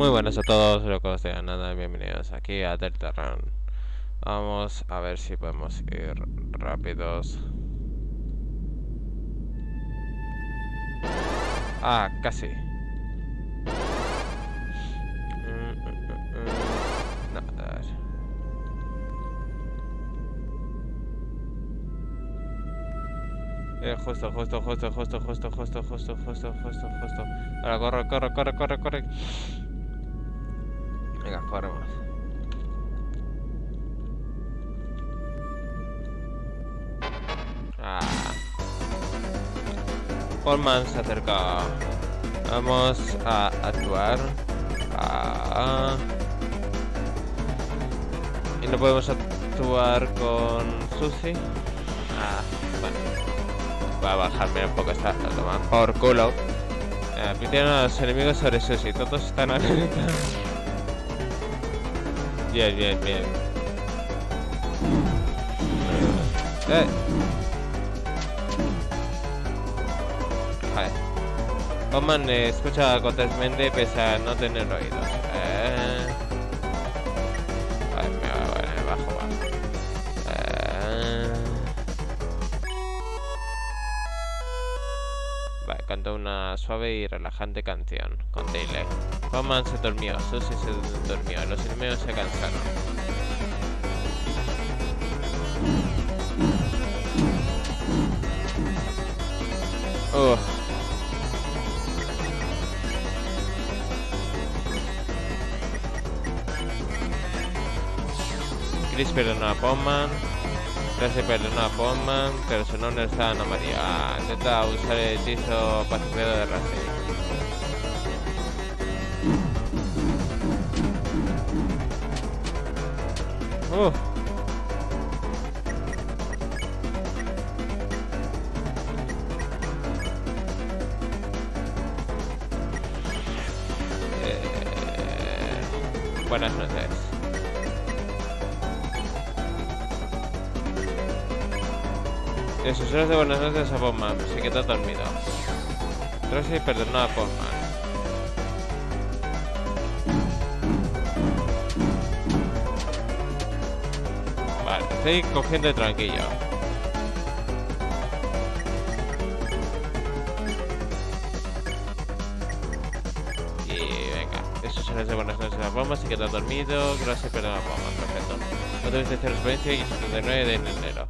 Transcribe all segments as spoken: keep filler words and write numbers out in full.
Muy buenas a todos, locos de nada, bienvenidos aquí a Deltarune. Vamos a ver si podemos ir rápidos. Ah, casi. Mm, mm, mm, mm. No, a ver. Eh, justo, justo, justo, justo, justo, justo, justo, justo, justo, justo. Ahora corre, corre, corre, corre, corre. Venga, corremos. Ah. Paulman se acerca. Vamos a actuar. Ah. Y no podemos actuar con Susie. Ah, bueno. Voy a bajarme un poco esta toma por culo. Eh, Pidieron a los enemigos sobre Susie. Todos están alerta. Bien, bien, bien. Eh. Vale. Bowman eh, escucha cortésmente pese a no tener oídos. Eh. Vale, me va, vale, me bajo, va. Eh. Vale, cantó una suave y relajante canción con Taylor. Bowman se durmió, Susie se durmió, los enemigos se cansaron. Uh. Chris perdonó a Bowman. Tracy perdonó a Bowman, pero su nombre está Ana María. Ah, intenta usar el hechizo pacificador de Tracy. Uh. Eh, buenas noches. En sus horas de buenas noches a Bowman, se quedó dormido. Tracy perdonó a Bowman. Vale, estoy cogiendo el tranquillo. Y venga, en sus horas de buenas noches a Bowman, se quedó dormido. Tracy perdonó a Bowman, perfecto. Otra vez de cero experiencia y setenta y nueve de enero.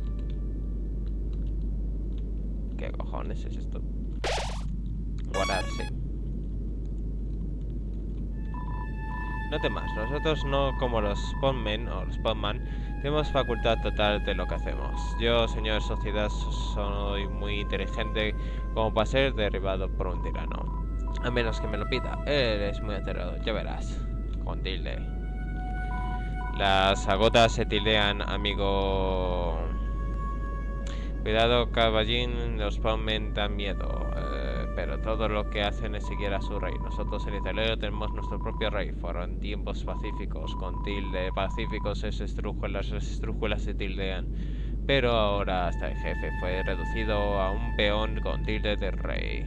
¿Qué cojones es esto? Guardarse. No temas, nosotros no como los Spawnmen o los Spawnman tenemos facultad total de lo que hacemos. Yo, señor Sociedad, soy muy inteligente como para ser derribado por un tirano. A menos que me lo pida. Eres muy aterrador, ya verás. Con tilde. Las agotas se tildean, amigo. Cuidado, caballín, los Spawnmen dan miedo, eh, pero todo lo que hacen es seguir a su rey. Nosotros en Italero tenemos nuestro propio rey. Fueron tiempos pacíficos, con tilde pacíficos es estrújulas, las estrújulas se tildean. Pero ahora hasta el jefe fue reducido a un peón con tilde de rey.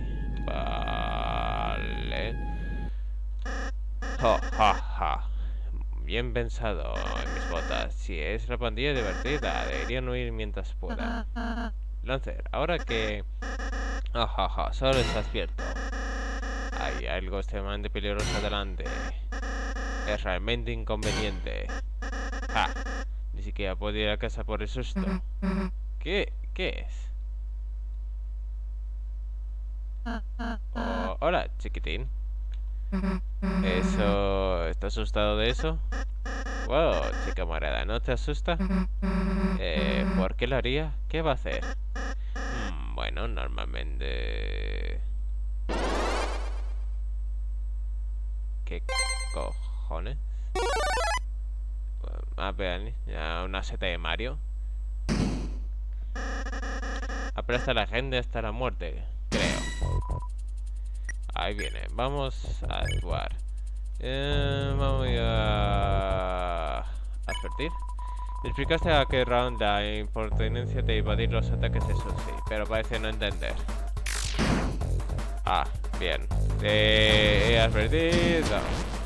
Vale. Ja, ja, ja. Bien pensado en mis botas. Si es una pandilla divertida, deberían huir mientras puedan. Lancer, ahora que... Ajaja, solo estás cierto. Hay algo extremadamente peligroso adelante. Es realmente inconveniente. Ja, ni siquiera puedo ir a casa por el susto. ¿Qué? ¿Qué es? Oh, hola, chiquitín. Eso... ¿Estás asustado de eso? Wow, chica morada, ¿no te asusta? Eh, ¿por qué lo haría? ¿Qué va a hacer? Hmm, bueno, normalmente... ¿Qué cojones? Ah, vean, ya una seta de Mario. Aplasta a la gente hasta la muerte, creo. Ahí viene, vamos a actuar. Eh, vamos a advertir. Explicaste a qué round la importancia de evadir los ataques de Susie, pero parece no entender. Ah, bien. Te he advertido.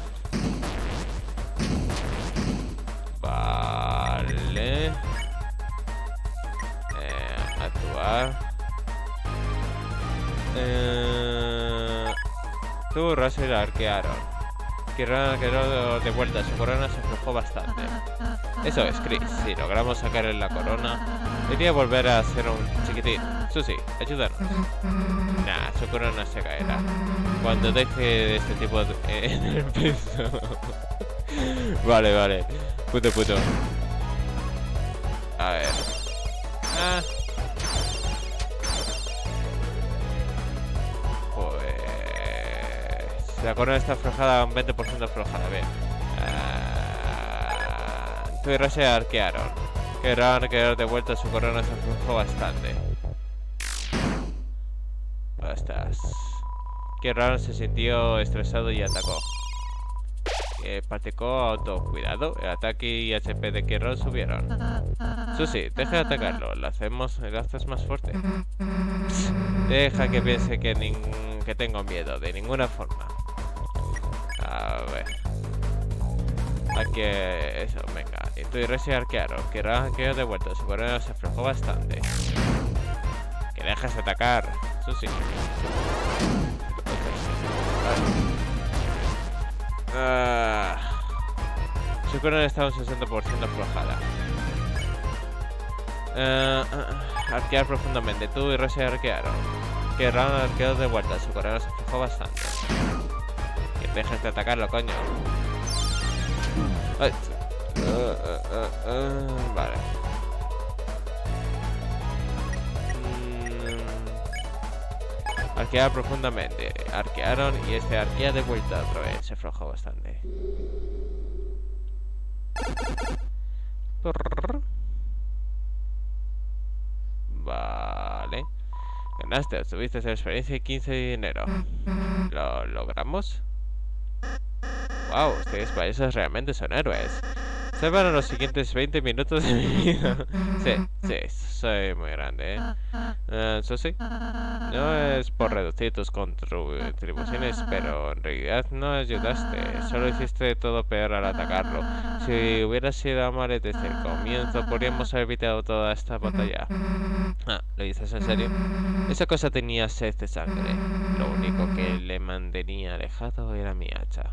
probar. Eh... Tú, Russell, arquearon. Kieran quedó de vuelta, su corona se aflojó bastante. Eso es, Chris. Si logramos sacarle la corona, debería volver a ser un chiquitín. Susie, ayúdanos. Nah, su corona se caerá cuando deje este tipo de, eh, en el piso. Vale, vale. Puto, puto. A ver. Ah. Pues... la corona está aflojada, un veinte por ciento aflojada. Bien. Ah. Tú y Russell arquearon. Querrán quedar de vuelta, su corona se aflojó bastante. Ostras. Querrán se sintió estresado y atacó. Eh, practicó autocuidado. El ataque y H P de Kieran subieron. Susie, deja de atacarlo. Lo hacemos, lo haces más fuerte. Psst, deja que piense que, nin que tengo miedo. De ninguna forma. A ver. Aquí, eso, venga. Y tú y Russell arquearon. Kieran quedó de vuelta. Su corona se aflojó bastante. Que dejas de atacar. Susie. Uh, su corona está un sesenta por ciento aflojada. Uh, uh, arquear profundamente. Tú y Russell arquearon. Que Ron arqueó de vuelta. Su corona se aflojó bastante. Que dejes de atacarlo, coño. Uh, uh, uh, uh, uh, vale. Arquear profundamente. Arquearon y este arquea de vuelta otra vez. Se aflojó bastante. Vale. Ganaste, obtuviste experiencia y quince de dinero. ¿Lo logramos? Wow, ustedes payasos realmente son héroes. Salvaron los siguientes veinte minutos de mi vida. Sí, sí, soy muy grande, ¿eh? Uh, Susie, no es por reducir tus contribuciones, pero en realidad no ayudaste. Solo hiciste todo peor al atacarlo. Si hubiera sido amable desde el comienzo, podríamos haber evitado toda esta batalla. Ah, ¿lo dices en serio? Esa cosa tenía sed de sangre. Lo único que le mantenía alejado era mi hacha.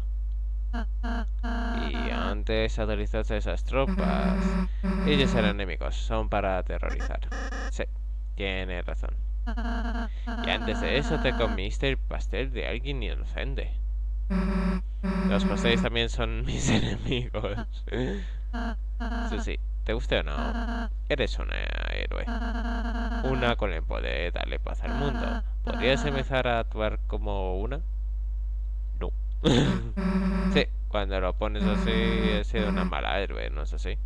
Y antes autorizaste a esas tropas. Ellos eran enemigos, son para aterrorizar. Sí, tienes razón. Y antes de eso te comiste el pastel de alguien inocente. Los pasteles también son mis enemigos. Susie, ¿te guste o no? Eres una héroe. Una con el poder de darle paz al mundo. ¿Podrías empezar a actuar como una? No. Sí, cuando lo pones así, he sido una mala héroe, ¿no es así?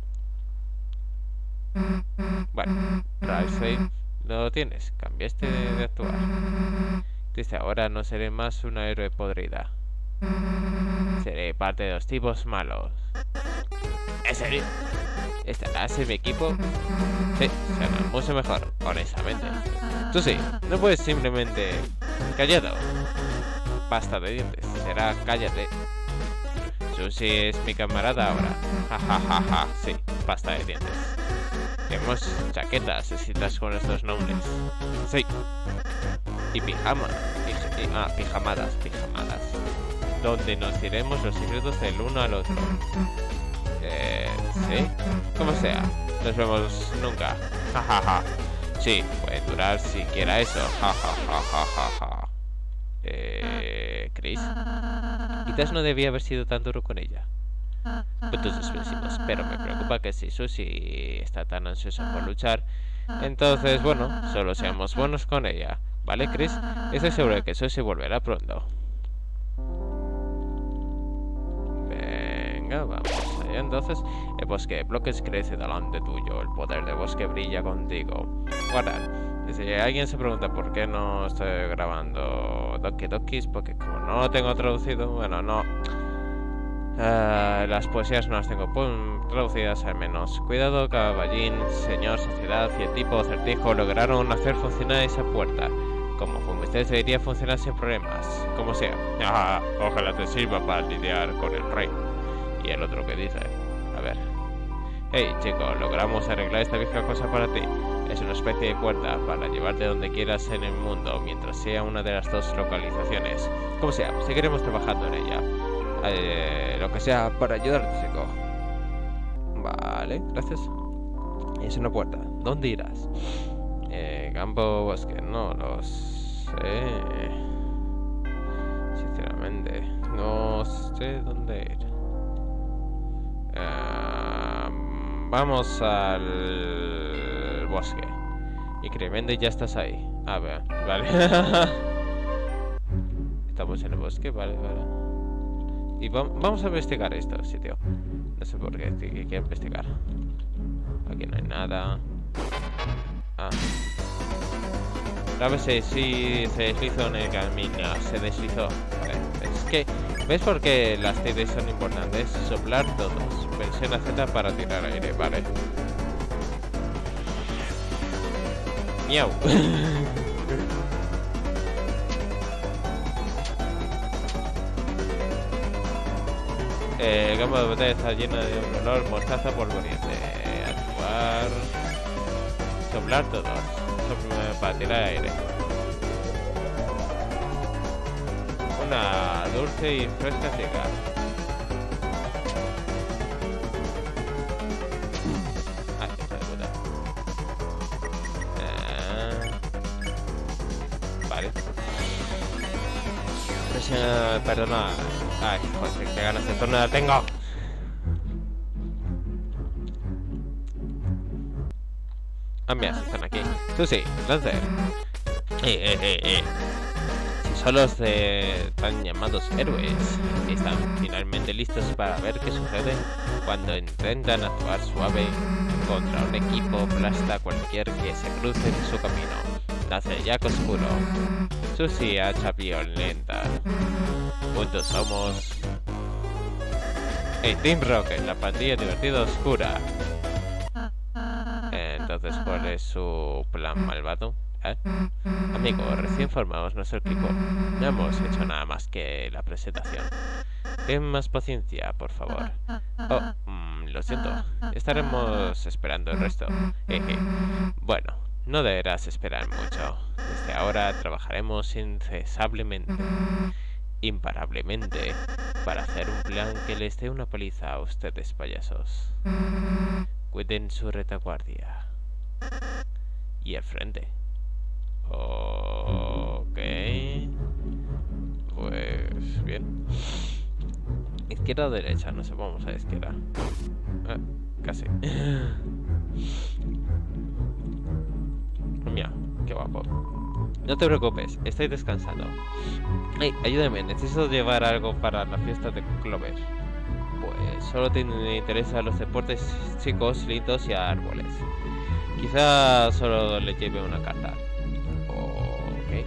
Bueno, Ralph, lo tienes, cambiaste de, de actuar. Desde ahora no seré más una héroe podrida. Seré parte de los tipos malos. ¿En serio? ¿Estarás en mi equipo? Sí, será mucho mejor, honestamente. Tú sí, no puedes simplemente... Callado. Pasta de dientes, será cállate. Susie es mi camarada ahora. Ja ja ja ja, sí, pasta de dientes. Tenemos chaquetas escritas con estos nombres. Sí. Y pijama. Pij ah, pijamadas, pijamadas. Donde nos diremos los secretos del uno al otro. Eh, sí. Como sea. Nos vemos nunca. Ja ja ja. Sí, puede durar siquiera eso. Ja ja ja ja ja ja. Eh, Chris, quizás no debía haber sido tan duro con ella. Puntos suspensivos, pero me preocupa que si Susie está tan ansiosa por luchar, entonces, bueno, solo seamos buenos con ella. ¿Vale, Chris? Estoy seguro de que Susie volverá pronto. Venga, vamos allá entonces. El bosque de bloques crece delante tuyo. El poder del bosque brilla contigo. Guardar. Si alguien se pregunta por qué no estoy grabando Doki Dokis, porque como no lo tengo traducido, bueno, no... Uh, las poesías no las tengo traducidas al menos. Cuidado, caballín, señor, sociedad y el tipo acertijo lograron hacer funcionar esa puerta. Como ustedes debería funcionar sin problemas, como sea. Ah, ojalá te sirva para lidiar con el rey. Y el otro que dice, a ver. Hey, chico, logramos arreglar esta vieja cosa para ti. Es una especie de puerta para llevarte donde quieras en el mundo, mientras sea una de las dos localizaciones. Como sea, seguiremos trabajando en ella. Eh, lo que sea para ayudarte, chico. Vale, gracias. Es una puerta. ¿Dónde irás? Eh, campo, bosque. No lo sé. Sinceramente, no sé dónde ir. Uh, vamos al bosque. Increíblemente ya estás ahí. A ver, vale. Estamos en el bosque, vale, vale. Y va vamos a investigar esto, sitio. No sé por qué, que quiero investigar. Aquí no hay nada. Ah. Grábese si se deslizó en el camino. Se deslizó. Vale. Es que, ¿ves por qué las T D son importantes? Soplar todos. Presiona Z para tirar aire, vale. Miau. eh, el campo de batalla está lleno de un olor mostaza polvoriente. Actuar. Soplar todos. Soplar para tirar aire. Una dulce y fresca ciega. Ay, hija de puta. Eh, vale. Presiona, perdona. Ay, joder, qué ganas de tornada tengo. Ah, mira, están aquí. Tú sí, Lancer. Eh, eh, eh, eh. Si solo se están llamados héroes, están finalmente listos para ver qué sucede cuando intentan actuar suave contra un equipo aplasta cualquier que se cruce en su camino. Nace Jack Oscuro. Susi hacha violenta. Juntos somos el Team Rocket, la pandilla divertida oscura. Entonces, ¿cuál es su plan malvado? ¿Eh? Amigo, recién formamos nuestro equipo. No hemos hecho nada más que la presentación. Ten más paciencia, por favor. Oh, mmm, lo siento. Estaremos esperando el resto. Jeje. Bueno, no deberás esperar mucho. Desde ahora trabajaremos incesablemente, imparablemente, para hacer un plan que les dé una paliza a ustedes, payasos. Cuiden su retaguardia. Y el frente. Ok. Pues bien. Izquierda o derecha, no sé, vamos a la izquierda. Ah, casi. Mira, qué guapo. No te preocupes, estoy descansando. Hey, ayúdame, necesito llevar algo para la fiesta de Clover. Pues solo te interesan los deportes chicos, lindos y árboles. Quizá solo le lleve una carta. Ok.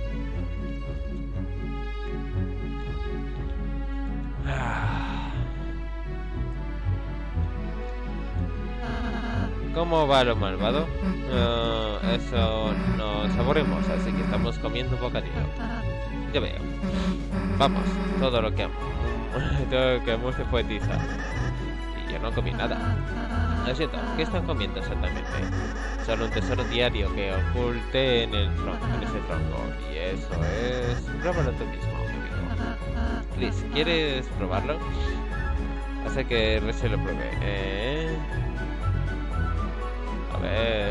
¿Cómo va lo malvado? Uh, eso nos aburrimos, así que estamos comiendo un bocadillo. Ya veo. Vamos, todo lo que amo. Todo lo que amo se fue tiza. Y yo no comí nada. Lo siento, ¿qué están comiendo exactamente? Solo un tesoro diario que oculte en el tronco, en ese tronco. Y eso es... Pruébalo tú mismo, amigo. Liz, ¿quieres probarlo? Hace que Rese lo pruebe. ¿Eh? A ver...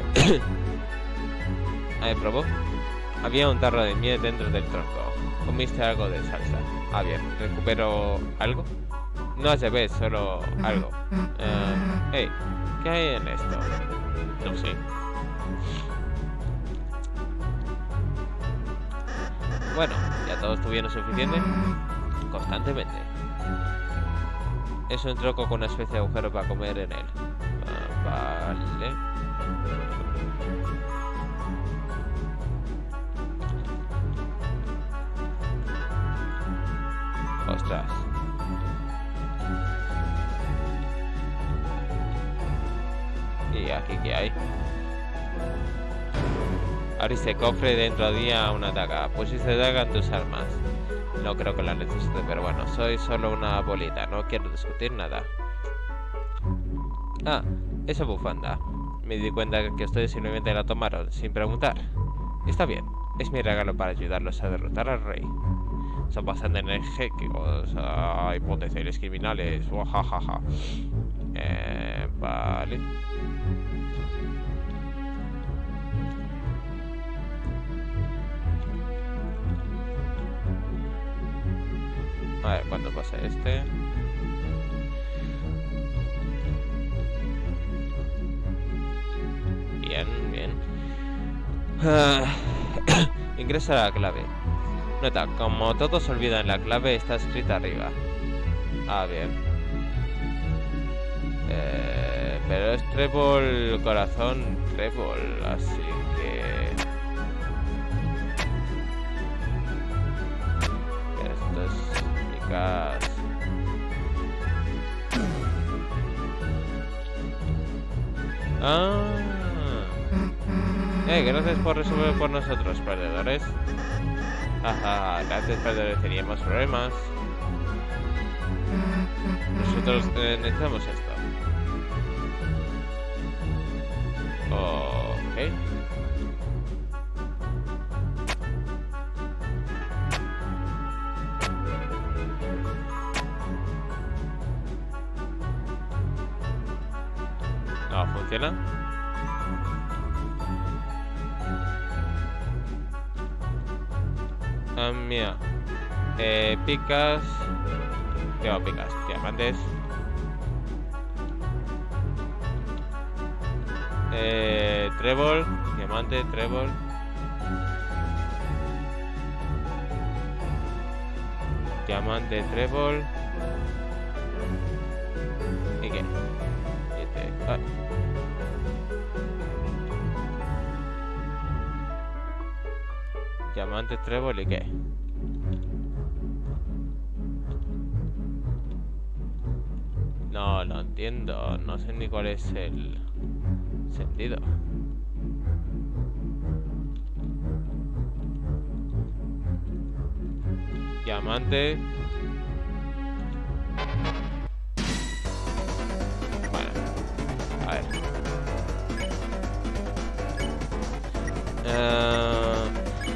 A ver, ¿probó? Había un tarro de miel dentro del tronco. Comiste algo de salsa. Ah, bien. ¿Recupero algo? No se ve, solo algo. Uh, hey, ¿qué hay en esto? No sé. Bueno, ¿ya todos tuvieron suficiente? Constantemente. Es un tronco con una especie de agujero para comer en él. Uh, vale. Ostras. ¿Y aquí qué hay? Abriste cofre, dentro había una daga. Pusiste daga en tus armas. No creo que la necesite, pero bueno, soy solo una bolita. No quiero discutir nada. Ah, esa bufanda. Me di cuenta que ustedes simplemente la tomaron sin preguntar. Está bien, es mi regalo para ayudarlos a derrotar al rey. Son bastante energéticos, hay potenciales criminales, wajajaja. Eh, vale. A ver, ¿cuánto pasa este? Bien, bien. Uh, ingresa la clave. Nota, como todos olvidan, la clave está escrita arriba. Ah, bien. Eh, pero es trébol, corazón, trébol, así que... Esto es picas. Ah. Eh, gracias por resolver por nosotros, perdedores. Ajá, gracias, perdedores, teníamos problemas. Nosotros eh, necesitamos esto. Ok. No, funciona. Ah, mira. Eh, picas. Tengo picas, diamantes. Eh, trébol, diamante, trébol. Diamante, trébol. ¿Y qué? Y este. Ah. Diamante, trébol, ¿y qué? No lo entiendo, no sé ni cuál es el sentido. Diamante. Bueno, a ver. Uh,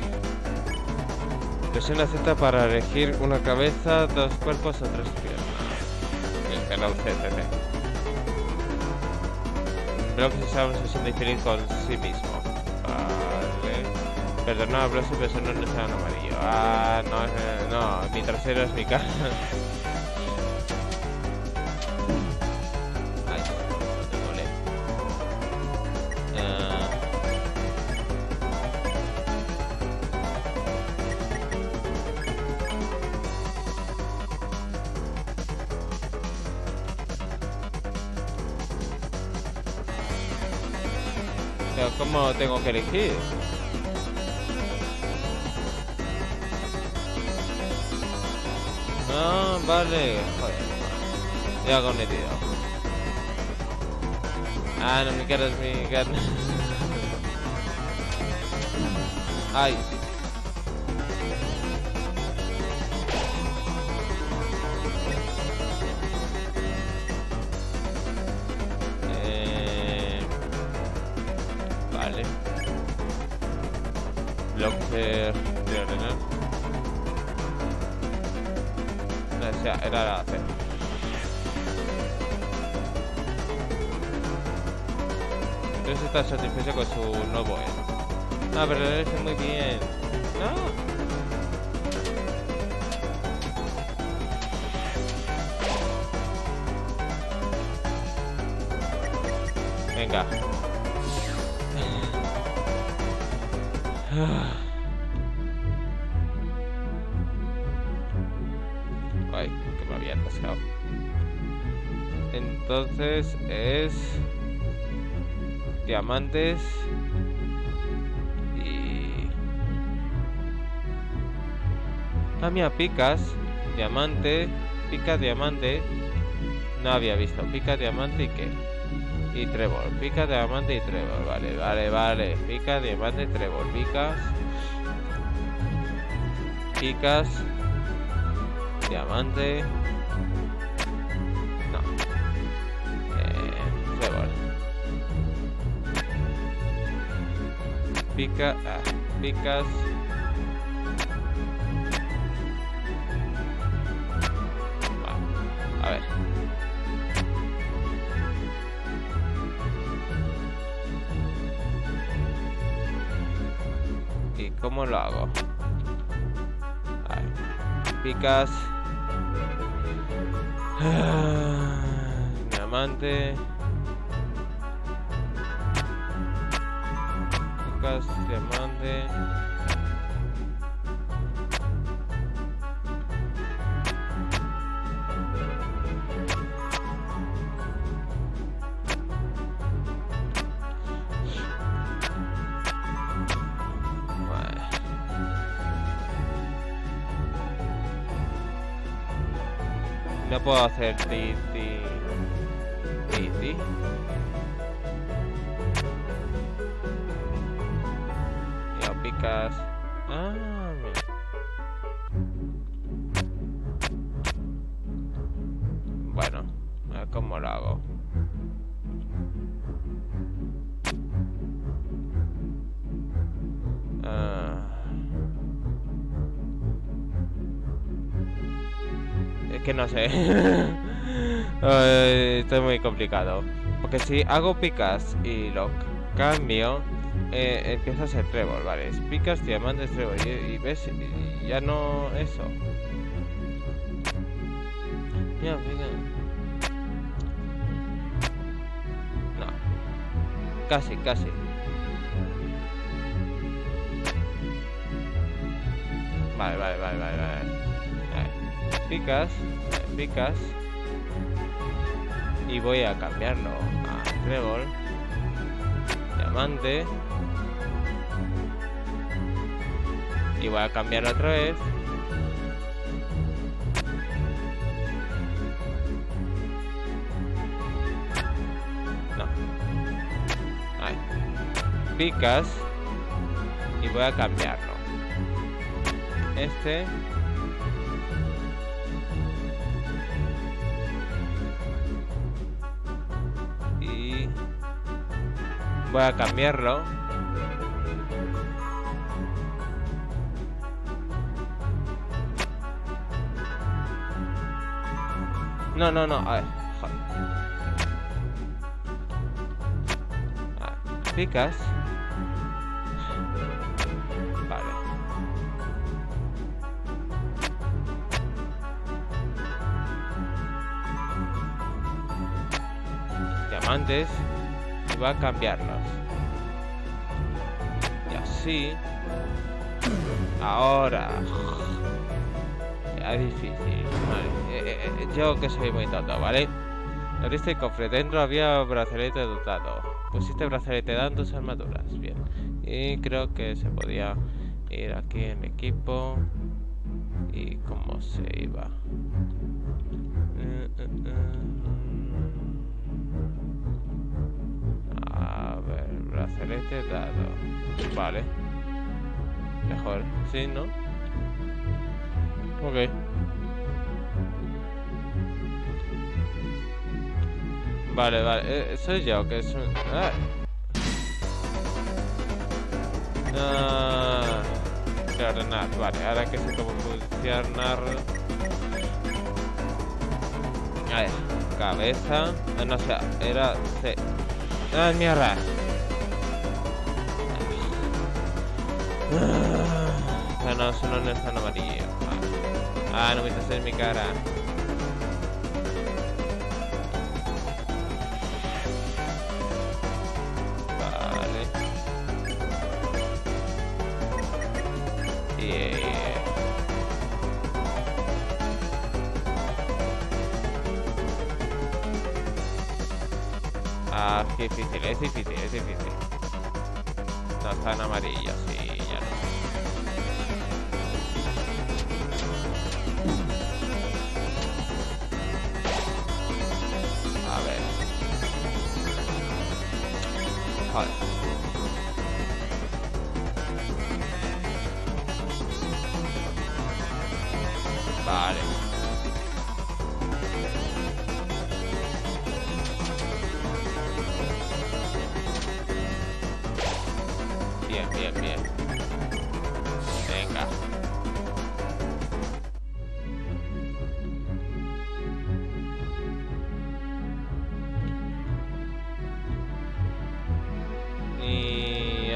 presiona Z para elegir una cabeza, dos cuerpos o tres piernas. El canal C C C. Blox se siente infeliz con sí mismo. Vale. Perdona, Blox, pero eso no es un amarillo. Ah, no, no, no, mi trasero es mi cara. Ay, no te duele. Uh... Pero ¿cómo tengo que elegir? Ah, vale. Joder. Ya con metido. Ah, no, mi cara es mi cara. Ay. Eh... Vale. Blocker de ordenar. O sea, era la C. Entonces está satisfecho con su nuevo E. Ah, pero lo hace muy bien. No. Venga. Ay, que me había atascado. Entonces es diamantes y... Ah, mira, picas, diamante, pica, diamante. No había visto, pica, diamante y qué. Y trébol, pica, diamante y trébol. Vale, vale, vale. Pica, diamante, trébol, picas. Picas. Diamante. No. Eh, trébol. Pica... Ah, picas... Vale, a ver. ¿Y cómo lo hago? Vale. Picas... Diamante... Picas, diamante... No puedo hacer ti, ti, ti, ti. Ya picas. Ah, mira. Bueno, a ver cómo lo hago. Ah. Es que no sé. Ay, esto es muy complicado. Porque si hago picas y lo cambio, eh, empieza a ser trébol, ¿vale? Es picas, diamantes, trébol. Y, y ves, y ya no eso. Ya, venga. No. Casi, casi. Vale, vale, vale, vale, vale. Picas, picas y voy a cambiarlo a trébol, diamante y voy a cambiarlo otra vez. No, ahí. Picas y voy a cambiarlo. Este voy a cambiarlo. No, no, no, a ver, joder. A ver, picas. Vale. Diamantes. Voy a cambiarlos. Y así. Ahora. Ya es difícil. Vale. Eh, eh, yo que soy muy tonto, ¿vale? Abriste el cofre. Dentro había brazalete dotado. Pusiste brazalete dando tus armaduras. Bien. Y creo que se podía ir aquí en equipo. Y cómo se iba. Uh, uh, uh. A ver, brazalete dado. Vale. Mejor, sí, ¿no? Ok. Vale, vale. Eh, soy yo, que es un... Ah. Ah. Ordenar. Vale, ahora que sé cómo funcionar. A ver, cabeza. Ah, no sé, era... C. ¡Ah, mierda! Ah, no, solo no está en amarillo. Ah, no me estás en mi cara. Vale. Yeah. Ah, qué difícil, es difícil, es difícil. No, está en amarillo, sí, ya no. A ver. Joder. Vale. Bien, bien,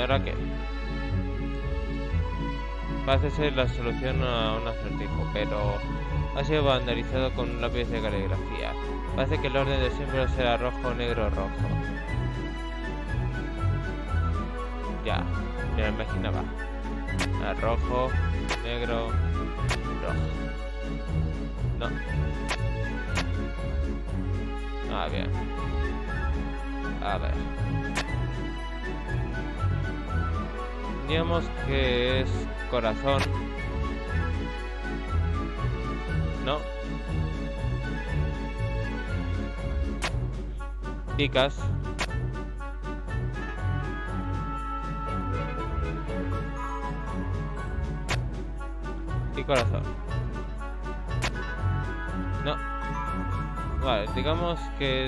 ahora qué? Parece ser la solución a un acertijo, pero ha sido vandalizado con un lápiz de caligrafía. Parece que el orden de símbolos será rojo, negro, rojo. Ya, me lo imaginaba. Ah, rojo, negro, rojo. No. Ah, bien. A ver. Digamos que es corazón. No. Picas. Y corazón. No. Vale, digamos que es...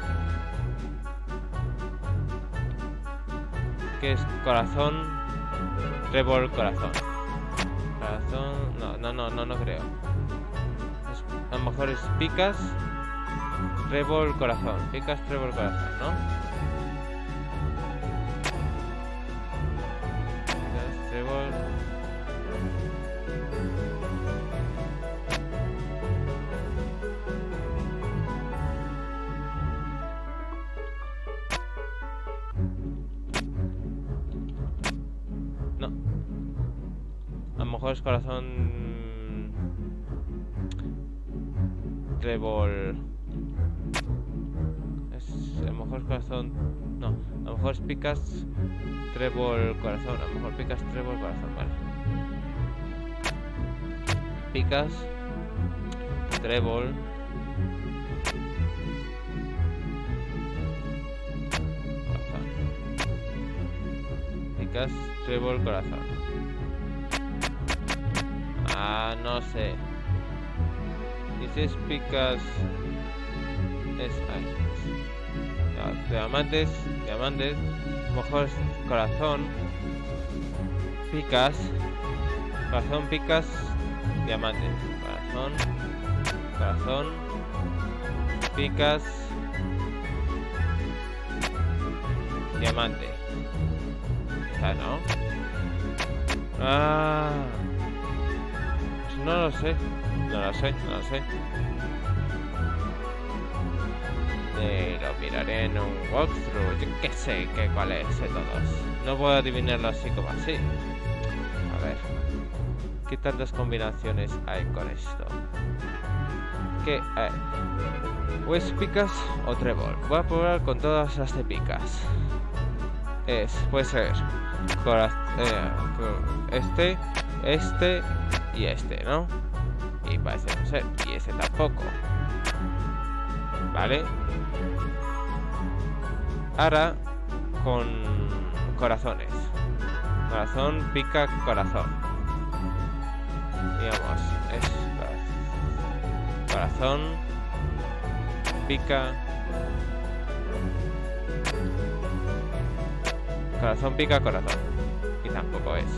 que es corazón, trébol, corazón. Corazón... No, no, no, no, no creo. Es, a lo mejor es picas, trébol, corazón. Picas, trébol, corazón, ¿no? Picas, trébol... No. A lo mejor es corazón... Trébol... Es... A lo mejor es corazón... No. A lo mejor es picas... Trébol, corazón. A lo mejor picas, trébol, corazón. Vale. Picas... Trébol... Picas, trébol, corazón. Ah, no sé. Y si es picas... Es... Ay, no, diamantes, diamantes. A lo mejor es corazón. Picas. Corazón, picas, diamantes. Corazón. Corazón. Picas. Diamante. ¿No? Ah, pues no lo sé, no lo sé, no lo sé. Eh, lo miraré en un walkthrough, yo qué sé, qué cuál es de todos. No puedo adivinarlo así como así. A ver, ¿qué tantas combinaciones hay con esto? ¿Qué? Eh, ¿O es picas o trébol? Voy a probar con todas las de picas. Es, puede ser Cora eh, este, este y este, ¿no? Y parece no ser, y ese tampoco. Vale. Ahora con corazones. Corazón, pica, corazón. Digamos, es corazón, pica. Corazón, pica, corazón. Y tampoco es.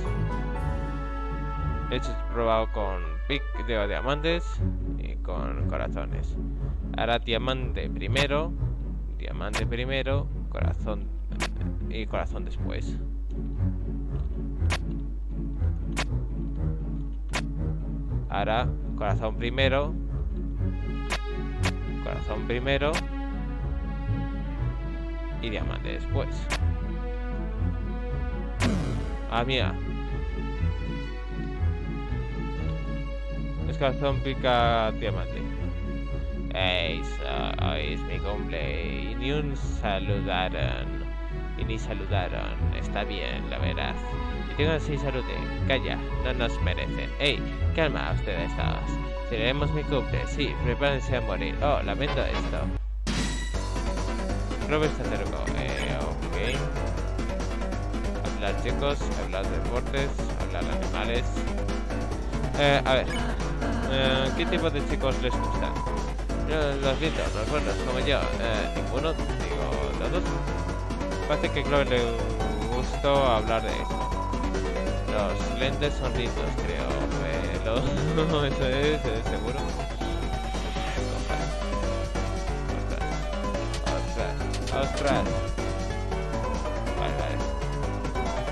De hecho, he probado con pic de diamantes y con corazones. Ahora diamante primero, diamante primero, corazón y corazón después. Ahora corazón primero, corazón primero y diamante después. Ah, mira. Es corazón, pica, diamante. Ey, hoy es mi cumple y ni un saludaron. Y ni saludaron. Está bien, la verás. Y tengo así saludé. Calla, no nos merecen. Ey, calma ustedes todos. Celebremos mi cumple. Sí, prepárense a morir. Oh, lamento esto. Robert se acercó. Eh, ok. Hablar chicos, hablar de deportes, hablar de animales. Eh, a ver. Eh, ¿Qué tipo de chicos les gustan? Yo, los lindos, los buenos, como yo. Eh, ninguno, digo, todos. Parece que a Clover le gustó hablar de eso. Los lentes son lindos, creo. Pero... eso es, es seguro. Ostras. Ostras. Ostras. Vale, vale.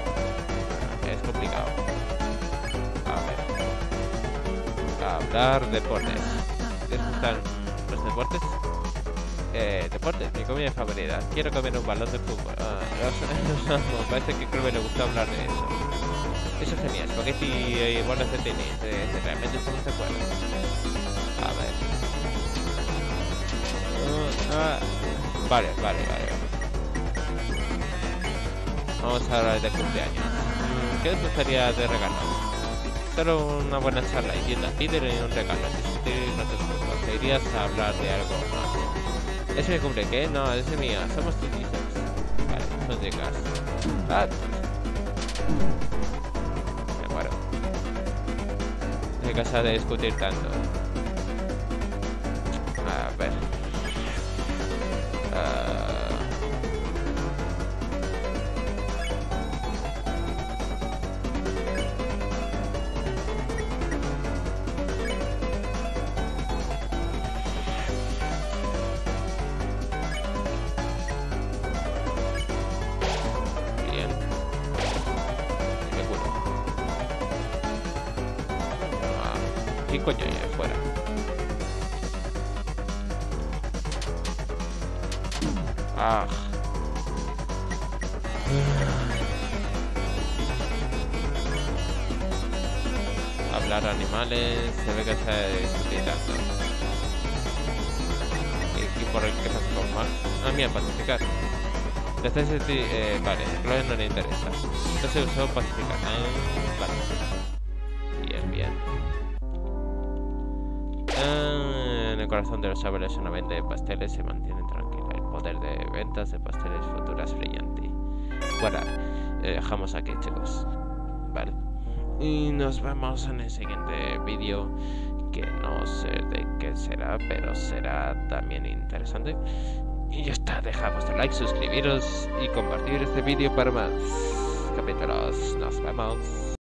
hablar deportes. ¿Les gustan los deportes? Eh, deportes, mi comida favorita. Quiero comer un balón de fútbol. Ah, no, no, no, parece que creo que le gusta hablar de eso. Eso es genial, spaghetti y bolas de tenis. Eh, realmente estamos de acuerdo. A ver. Uh, ah. Vale, vale, vale. Vamos a hablar de cumpleaños. ¿Qué os gustaría de regalo? Solo una buena charla y tienda. Pídele un regalo. Discutir nuestros gustos. ¿Te irías a hablar de algo más? ¿Es mi cumple? ¿Qué? No, es mío. Somos tus hijos. Vale, son chicas. Ah. Me muero. No hay casa de discutir tanto. A ver. Uh... ¿Qué coño hay afuera? Ah. Hablar animales, se ve que se discutir tanto. ¿Y por el que pasa con mal? Ah, mira, pacificar. Entonces, eh, vale, a Chloe no le interesa. Entonces usó pacificar. Ah, vale. Bien, bien. Ah, en el corazón de los árboles una venta de pasteles se mantiene tranquila. El poder de ventas de pasteles futuras brillante. Bueno, eh, dejamos aquí, chicos. Vale. Y nos vemos en el siguiente vídeo, que no sé de qué será, pero será también interesante. Y ya está, dejad vuestro like, suscribiros y compartir este vídeo para más capítulos. Nos vemos.